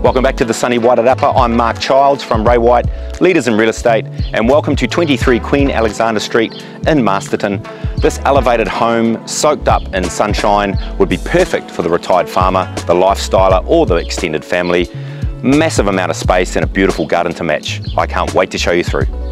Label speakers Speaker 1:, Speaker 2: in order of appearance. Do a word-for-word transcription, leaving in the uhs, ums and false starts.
Speaker 1: Welcome back to the sunny Wairarapa. I'm Mark Childs from Ray White, Leaders in Real Estate, and welcome to twenty-three Queen Alexandra Street in Masterton. This elevated home, soaked up in sunshine, would be perfect for the retired farmer, the lifestyler, or the extended family. Massive amount of space and a beautiful garden to match. I can't wait to show you through.